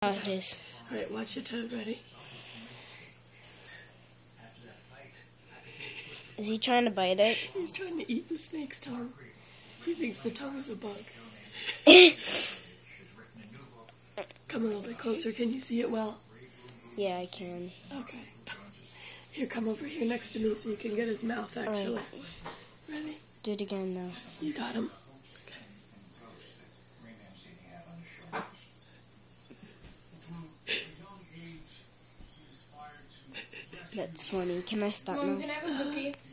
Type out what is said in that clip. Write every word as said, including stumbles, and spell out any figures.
Oh, it is. Alright, watch your toad. Ready? Is he trying to bite it? He's trying to eat the snake's tongue. He thinks the tongue is a bug. Come a little bit closer. Can you see it well? Yeah, I can. Okay. Here, come over here next to me so you can get his mouth, actually. Right. Ready? Do it again now. You got him. That's funny. Can I stop Mom, now? can I have a cookie?